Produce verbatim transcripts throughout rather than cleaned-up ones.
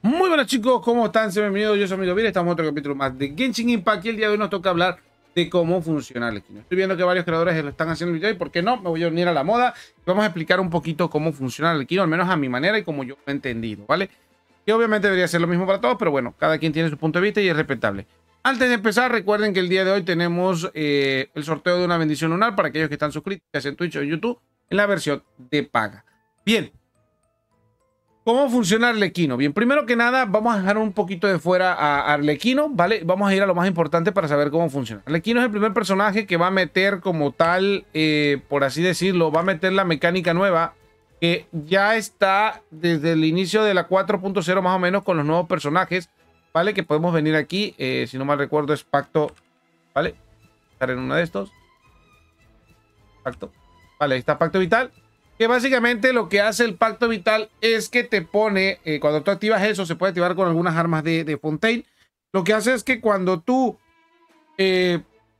Muy buenas chicos, ¿cómo están? Sean bienvenidos, yo soy Amigo Vir, estamos en otro capítulo más de Genshin Impact y el día de hoy nos toca hablar de cómo funciona Arlequino. Estoy viendo que varios creadores lo están haciendo el video y ¿por qué no? Me voy a unir a la moda y vamos a explicar un poquito cómo funciona Arlequino, al menos a mi manera y como yo lo he entendido, ¿vale? Que obviamente debería ser lo mismo para todos, pero bueno, cada quien tiene su punto de vista y es respetable. Antes de empezar, recuerden que el día de hoy tenemos eh, el sorteo de una bendición lunar para aquellos que están suscritos en Twitch o en YouTube en la versión de paga. Bien. ¿Cómo funciona Arlequino? Bien, primero que nada, vamos a dejar un poquito de fuera a Arlequino, ¿vale? Vamos a ir a lo más importante para saber cómo funciona. Arlequino es el primer personaje que va a meter como tal, eh, por así decirlo, va a meter la mecánica nueva que ya está desde el inicio de la cuatro punto cero más o menos con los nuevos personajes, ¿vale? Que podemos venir aquí, eh, si no mal recuerdo es Pacto, ¿vale? Estar en uno de estos. Pacto. Vale, ahí está Pacto Vital. Que básicamente lo que hace el Pacto Vital es que te pone, eh, cuando tú activas eso, se puede activar con algunas armas de, de Fontaine. Lo que hace es que cuando tú eh,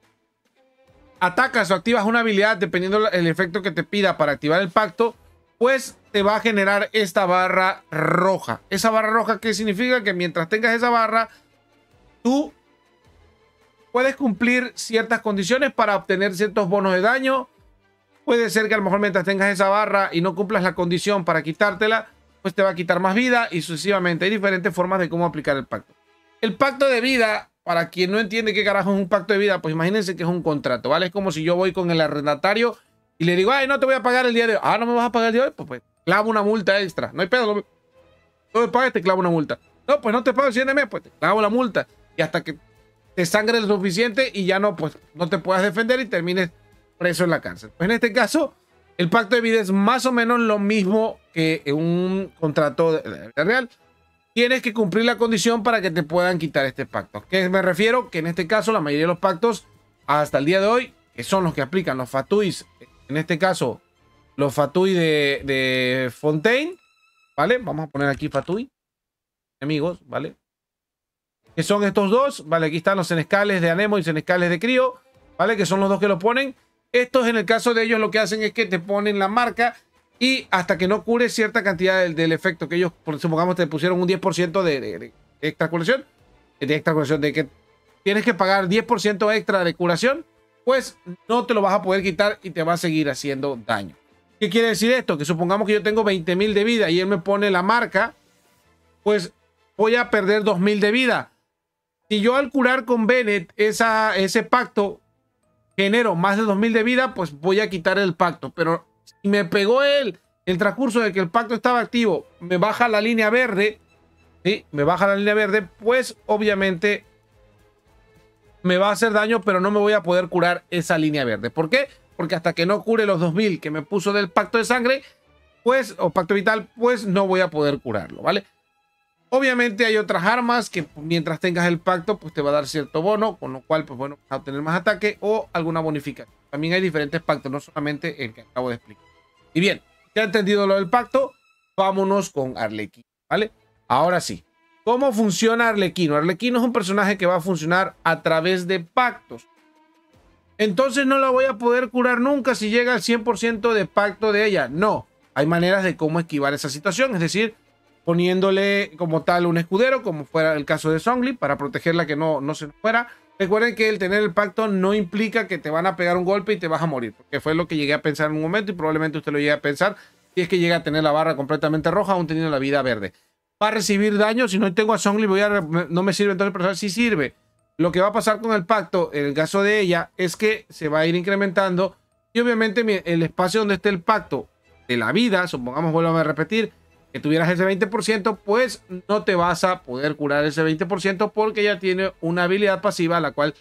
atacas o activas una habilidad, dependiendo del efecto que te pida para activar el pacto, pues te va a generar esta barra roja. Esa barra roja, ¿qué significa? Que mientras tengas esa barra, tú puedes cumplir ciertas condiciones para obtener ciertos bonos de daño. Puede ser que a lo mejor mientras tengas esa barra y no cumplas la condición para quitártela, pues te va a quitar más vida y sucesivamente. Hay diferentes formas de cómo aplicar el pacto. El pacto de vida, para quien no entiende qué carajo es un pacto de vida, pues imagínense que es un contrato, ¿vale? Es como si yo voy con el arrendatario y le digo, ay, no te voy a pagar el día de hoy. Ah, ¿no me vas a pagar el día de hoy? Pues, pues clavo una multa extra. No hay pedo. No me, no me pagues, te clavo una multa. No, pues no te pago el siguiente mes, pues te clavo la multa. Y hasta que te sangre lo suficiente y ya no, pues no te puedas defender y termines preso en la cárcel. Pues en este caso, el pacto de vida es más o menos lo mismo que un contrato de la vida real. Tienes que cumplir la condición para que te puedan quitar este pacto. ¿A qué me refiero? Que en este caso, la mayoría de los pactos, hasta el día de hoy, que son los que aplican los Fatuis, en este caso, los Fatui de, de Fontaine, ¿vale? Vamos a poner aquí Fatui, amigos, ¿vale? Que son estos dos, ¿vale? Aquí están los senescales de Anemo y senescales de Crío, ¿vale? Que son los dos que lo ponen. Estos, en el caso de ellos, lo que hacen es que te ponen la marca y hasta que no cure cierta cantidad del, del efecto que ellos, supongamos, te pusieron un diez por ciento de, de, de extra curación, de extra curación, de que tienes que pagar diez por ciento extra de curación, pues no te lo vas a poder quitar y te va a seguir haciendo daño. ¿Qué quiere decir esto? Que supongamos que yo tengo veinte mil de vida y él me pone la marca, pues voy a perder dos mil de vida. Si yo al curar con Bennett esa, ese pacto genero más de dos mil de vida, pues voy a quitar el pacto. Pero si me pegó él, el transcurso de que el pacto estaba activo, me baja la línea verde, ¿sí? Me baja la línea verde, pues obviamente me va a hacer daño, pero no me voy a poder curar esa línea verde. ¿Por qué? Porque hasta que no cure los dos mil que me puso del pacto de sangre, pues, o pacto vital, pues no voy a poder curarlo, ¿vale? Obviamente hay otras armas que mientras tengas el pacto, pues te va a dar cierto bono, con lo cual, pues bueno, vas a obtener más ataque o alguna bonificación. También hay diferentes pactos, no solamente el que acabo de explicar. Y bien, ya entendido lo del pacto, vámonos con Arlequino, ¿vale? Ahora sí, ¿cómo funciona Arlequino? Arlequino es un personaje que va a funcionar a través de pactos. Entonces no la voy a poder curar nunca si llega al cien por ciento de pacto de ella. No, hay maneras de cómo esquivar esa situación, es decir, poniéndole como tal un escudero, como fuera el caso de Zhongli, para protegerla que no, no se nos fuera. Recuerden que el tener el pacto no implica que te van a pegar un golpe y te vas a morir, porque fue lo que llegué a pensar en un momento y probablemente usted lo llegue a pensar si es que llega a tener la barra completamente roja aún teniendo la vida verde. Va a recibir daño, si no tengo a Zhongli voy a, no me sirve, entonces el personaje sí sirve. Lo que va a pasar con el pacto, en el caso de ella, es que se va a ir incrementando y obviamente el espacio donde esté el pacto de la vida, supongamos, vuelvo a repetir, que tuvieras ese veinte por ciento, pues no te vas a poder curar ese veinte por ciento porque ya tiene una habilidad pasiva la cual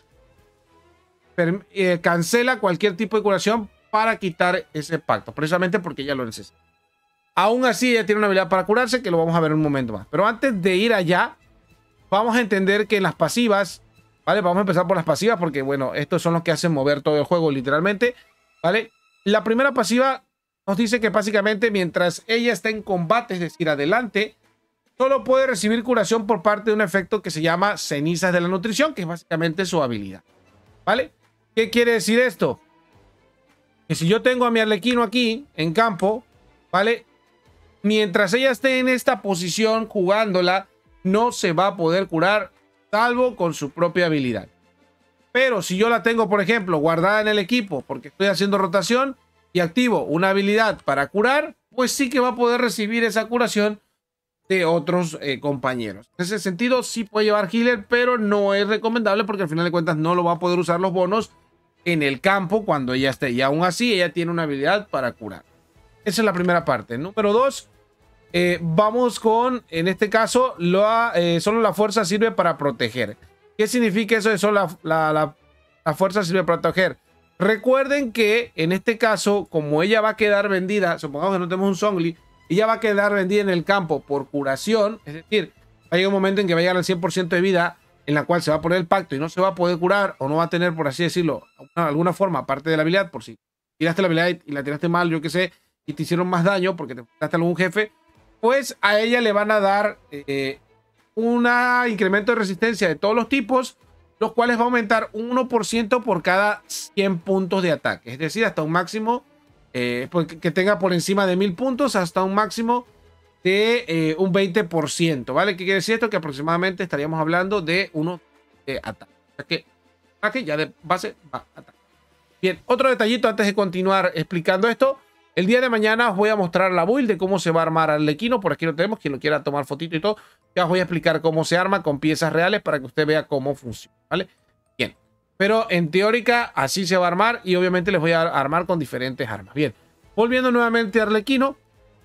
eh, cancela cualquier tipo de curación para quitar ese pacto, precisamente porque ya lo necesita. Aún así, ella tiene una habilidad para curarse que lo vamos a ver en un momento más. Pero antes de ir allá, vamos a entender que en las pasivas, ¿vale? Vamos a empezar por las pasivas porque, bueno, estos son los que hacen mover todo el juego literalmente, ¿vale? La primera pasiva nos dice que básicamente mientras ella está en combate, es decir, adelante, solo puede recibir curación por parte de un efecto que se llama cenizas de la nutrición, que es básicamente su habilidad, ¿vale? ¿Qué quiere decir esto? Que si yo tengo a mi Arlequino aquí en campo, ¿vale? Mientras ella esté en esta posición jugándola, no se va a poder curar salvo con su propia habilidad. Pero si yo la tengo, por ejemplo, guardada en el equipo porque estoy haciendo rotación y activo una habilidad para curar, pues sí que va a poder recibir esa curación de otros eh, compañeros. En ese sentido sí puede llevar healer, pero no es recomendable porque al final de cuentas no lo va a poder usar los bonos en el campo cuando ella esté. Y aún así ella tiene una habilidad para curar. Esa es la primera parte. Número dos, eh, vamos con, en este caso, lo, eh, solo la fuerza sirve para proteger. ¿Qué significa eso de solo la, la, la, la fuerza sirve para proteger? Recuerden que en este caso, como ella va a quedar vendida, supongamos que no tenemos un Zhongli, ella va a quedar vendida en el campo por curación, es decir, va a llegar un momento en que va a llegar al cien por ciento de vida, en la cual se va a poner el pacto y no se va a poder curar, o no va a tener, por así decirlo, alguna, alguna forma, aparte de la habilidad, por si tiraste la habilidad y la tiraste mal, yo qué sé, y te hicieron más daño porque te enfrentaste a algún jefe, pues a ella le van a dar eh, un incremento de resistencia de todos los tipos, los cuales va a aumentar un uno por ciento por cada cien puntos de ataque. Es decir, hasta un máximo eh, pues, que tenga por encima de mil puntos, hasta un máximo de eh, un veinte por ciento. ¿Vale? ¿Qué quiere decir esto? Que aproximadamente estaríamos hablando de uno de ataque. O sea que ataque ya de base va a ataque. Bien, otro detallito antes de continuar explicando esto. El día de mañana os voy a mostrar la build de cómo se va a armar Arlequino. Por aquí lo tenemos, quien lo quiera tomar fotito y todo. Ya os voy a explicar cómo se arma con piezas reales para que usted vea cómo funciona, ¿vale? Bien, pero en teórica así se va a armar y obviamente les voy a armar con diferentes armas. Bien, volviendo nuevamente a Arlequino,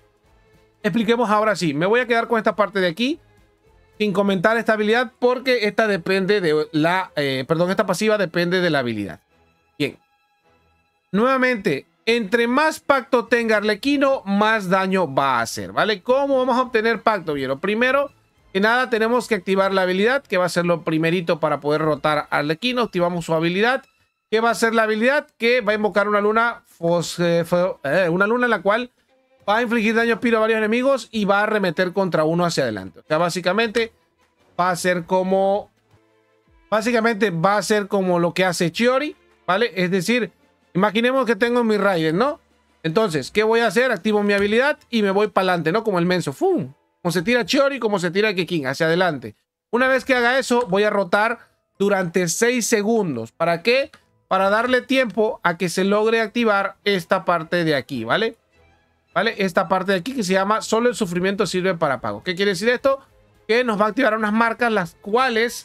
expliquemos ahora sí. Me voy a quedar con esta parte de aquí sin comentar esta habilidad porque esta depende de la... Eh, perdón, esta pasiva depende de la habilidad. Bien, nuevamente... Entre más pacto tenga Arlequino, más daño va a hacer, ¿vale? ¿Cómo vamos a obtener pacto? Bien, primero que nada tenemos que activar la habilidad, que va a ser lo primerito para poder rotar a Arlequino. Activamos su habilidad. ¿Qué va a ser la habilidad? Que va a invocar una luna, fos, eh, eh, una luna en la cual va a infligir daño espiro a varios enemigos y va a arremeter contra uno hacia adelante. O sea, básicamente va a ser como... Básicamente va a ser como lo que hace Chiori, ¿vale? Es decir... Imaginemos que tengo mi Raiden, ¿no? Entonces, ¿qué voy a hacer? Activo mi habilidad y me voy para adelante, ¿no? Como el menso. ¡Fum! Como se tira Chiori, como se tira Kekin, hacia adelante. Una vez que haga eso, voy a rotar durante seis segundos. ¿Para qué? Para darle tiempo a que se logre activar esta parte de aquí, ¿vale? ¿Vale? Esta parte de aquí que se llama solo el sufrimiento sirve para pago. ¿Qué quiere decir esto? Que nos va a activar unas marcas las cuales,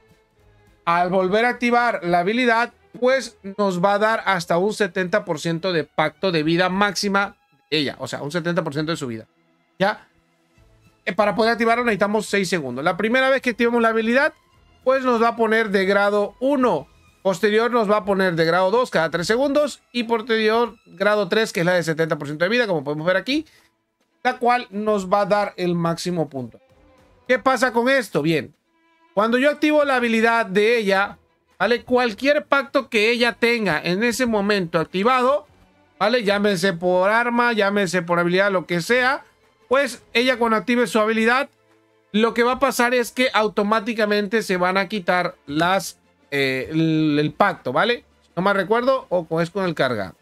al volver a activar la habilidad, pues nos va a dar hasta un setenta por ciento de pacto de vida máxima de ella. O sea, un setenta por ciento de su vida. ¿Ya? Eh, para poder activarlo necesitamos seis segundos. La primera vez que activemos la habilidad, pues nos va a poner de grado uno. Posterior nos va a poner de grado dos cada tres segundos. Y posterior grado tres, que es la de setenta por ciento de vida, como podemos ver aquí. La cual nos va a dar el máximo punto. ¿Qué pasa con esto? Bien. Cuando yo activo la habilidad de ella... ¿Vale? Cualquier pacto que ella tenga en ese momento activado, ¿vale? Llámese por arma, llámese por habilidad, lo que sea, pues ella cuando active su habilidad, lo que va a pasar es que automáticamente se van a quitar las, eh, el, el pacto, ¿vale? No me recuerdo, o es con el cargado.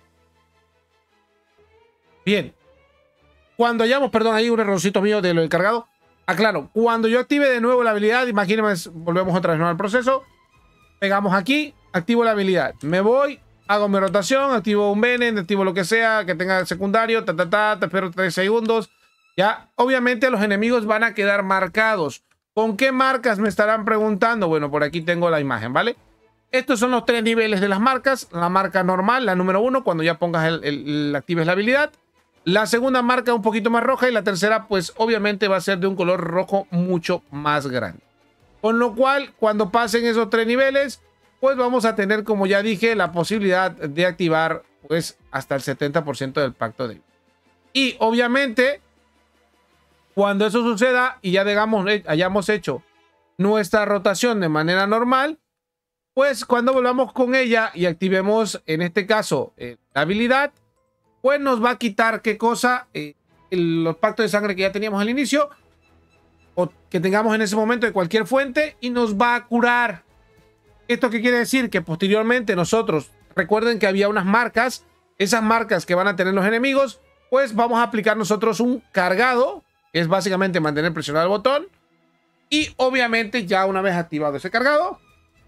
Bien. Cuando hayamos, perdón, hay un errorcito mío de lo del cargado. Aclaro, cuando yo active de nuevo la habilidad, imagínense, volvemos otra vez ¿no? al proceso. Pegamos aquí, activo la habilidad. Me voy, hago mi rotación, activo un Venen, activo lo que sea, que tenga secundario, ta, ta, ta, te espero tres segundos. Ya, obviamente los enemigos van a quedar marcados. ¿Con qué marcas me estarán preguntando? Bueno, por aquí tengo la imagen, ¿vale? Estos son los tres niveles de las marcas. La marca normal, la número uno, cuando ya pongas el, el, el actives la habilidad. La segunda marca un poquito más roja y la tercera, pues obviamente va a ser de un color rojo mucho más grande. Con lo cual, cuando pasen esos tres niveles, pues vamos a tener, como ya dije, la posibilidad de activar pues hasta el setenta por ciento del pacto de vida. Y obviamente, cuando eso suceda y ya digamos, hayamos hecho nuestra rotación de manera normal, pues cuando volvamos con ella y activemos, en este caso, eh, la habilidad, pues nos va a quitar, ¿qué cosa? Eh, el, los pactos de sangre que ya teníamos al inicio, o que tengamos en ese momento de cualquier fuente, y nos va a curar. ¿Esto qué quiere decir? Que posteriormente nosotros, recuerden que había unas marcas, esas marcas que van a tener los enemigos, pues vamos a aplicar nosotros un cargado, que es básicamente mantener presionado el botón, Y obviamente ya una vez activado ese cargado,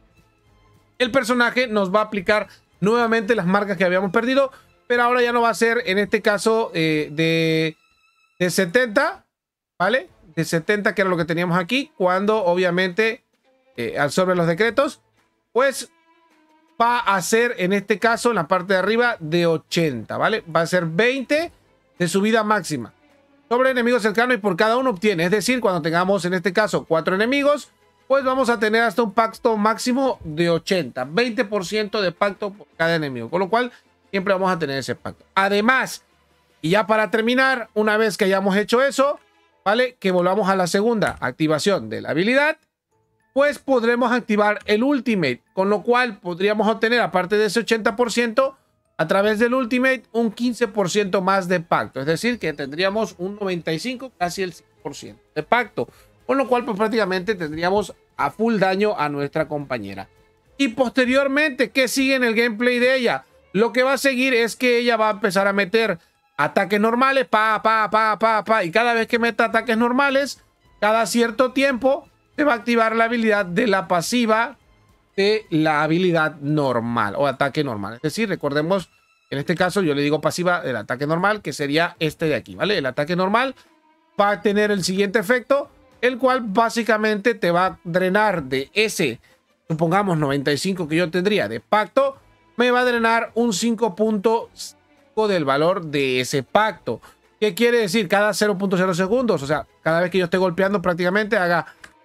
el personaje nos va a aplicar nuevamente las marcas que habíamos perdido, pero ahora ya no va a ser en este caso eh, de, de setenta, ¿vale? De setenta, que era lo que teníamos aquí, cuando obviamente eh, absorbe los decretos, pues va a ser en este caso en la parte de arriba de ochenta, ¿vale? Va a ser veinte de subida máxima sobre enemigos cercanos y por cada uno obtiene. Es decir, cuando tengamos en este caso cuatro enemigos, pues vamos a tener hasta un pacto máximo de ochenta, veinte por ciento de pacto por cada enemigo, con lo cual siempre vamos a tener ese pacto. Además, y ya para terminar, una vez que hayamos hecho eso, ¿vale? Que volvamos a la segunda activación de la habilidad, pues podremos activar el Ultimate, con lo cual podríamos obtener, aparte de ese ochenta por ciento, a través del Ultimate, un quince por ciento más de pacto. Es decir, que tendríamos un noventa y cinco por ciento, casi el cien por ciento de pacto. Con lo cual, pues prácticamente tendríamos a full daño a nuestra compañera. Y posteriormente, ¿qué sigue en el gameplay de ella? Lo que va a seguir es que ella va a empezar a meter ataques normales, pa, pa, pa, pa, pa. Y cada vez que meta ataques normales, cada cierto tiempo, se va a activar la habilidad de la pasiva de la habilidad normal o ataque normal. Es decir, recordemos, en este caso yo le digo pasiva del ataque normal, que sería este de aquí, ¿vale? El ataque normal va a tener el siguiente efecto, el cual básicamente te va a drenar de ese, supongamos noventa y cinco que yo tendría de pacto, me va a drenar un cinco punto cinco del valor de ese pacto. ¿Qué quiere decir? Cada cero punto cero segundos, o sea, cada vez que yo esté golpeando prácticamente haga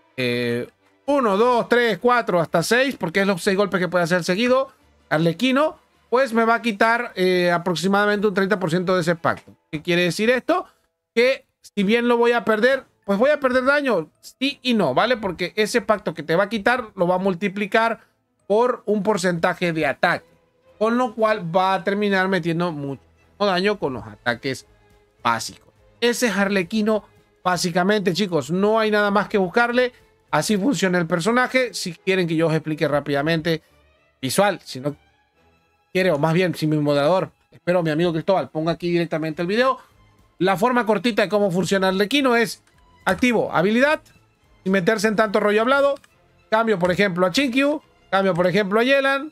eh, uno, dos, tres, cuatro, hasta seis, porque es los seis golpes que puede hacer seguido, Arlequino, pues me va a quitar eh, aproximadamente un treinta por ciento de ese pacto. ¿Qué quiere decir esto? Que si bien lo voy a perder, pues voy a perder daño, sí y no, ¿vale? Porque ese pacto que te va a quitar lo va a multiplicar por un porcentaje de ataque, con lo cual va a terminar metiendo mucho daño con los ataques básicos. Ese es Arlequino básicamente, chicos, no hay nada más que buscarle. Así funciona el personaje. Si quieren que yo os explique rápidamente visual, si no quiere, o más bien si mi moderador, espero mi amigo Cristóbal ponga aquí directamente el video. La forma cortita de cómo funciona Arlequino es: activo habilidad sin meterse en tanto rollo hablado, cambio por ejemplo a Chinkyu, cambio por ejemplo a Yelan,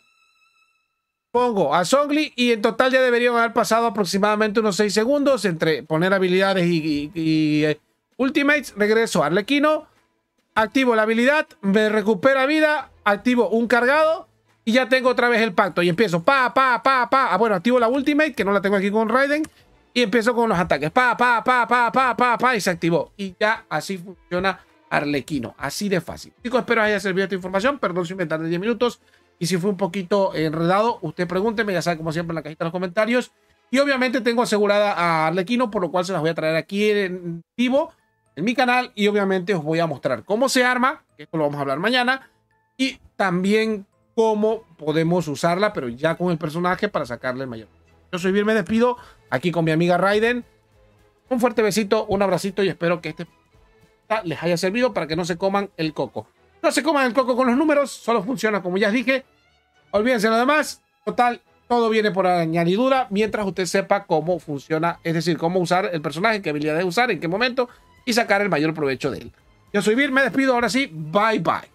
pongo a Zhongli y en total ya deberían haber pasado aproximadamente unos seis segundos entre poner habilidades y, y, y eh, ultimates. Regreso a Arlequino, activo la habilidad, me recupera vida, activo un cargado y ya tengo otra vez el pacto y empiezo pa, pa, pa, pa. Ah, bueno, activo la ultimate, que no la tengo aquí con Raiden, y empiezo con los ataques. Pa, pa, pa, pa, pa, pa, pa, y se activó. Y ya así funciona Arlequino. Así de fácil. Chicos, espero haya servido esta información. Perdón si me tardé diez minutos. Y si fue un poquito enredado, usted pregúnteme, ya sabe, como siempre, en la cajita de los comentarios. Y obviamente tengo asegurada a Arlequino, por lo cual se las voy a traer aquí en vivo en mi canal. Y obviamente os voy a mostrar cómo se arma, que esto lo vamos a hablar mañana. Y también cómo podemos usarla, pero ya con el personaje para sacarle el mayor. Yo soy Vir, me despido aquí con mi amiga Raiden. Un fuerte besito, un abracito y espero que este les haya servido para que no se coman el coco. No se coman el coco con los números, solo funciona como ya dije. Olvídense lo demás. Total, todo viene por añadidura mientras usted sepa cómo funciona, es decir, cómo usar el personaje, qué habilidades usar, en qué momento y sacar el mayor provecho de él. Yo soy Vir, me despido ahora sí. Bye bye.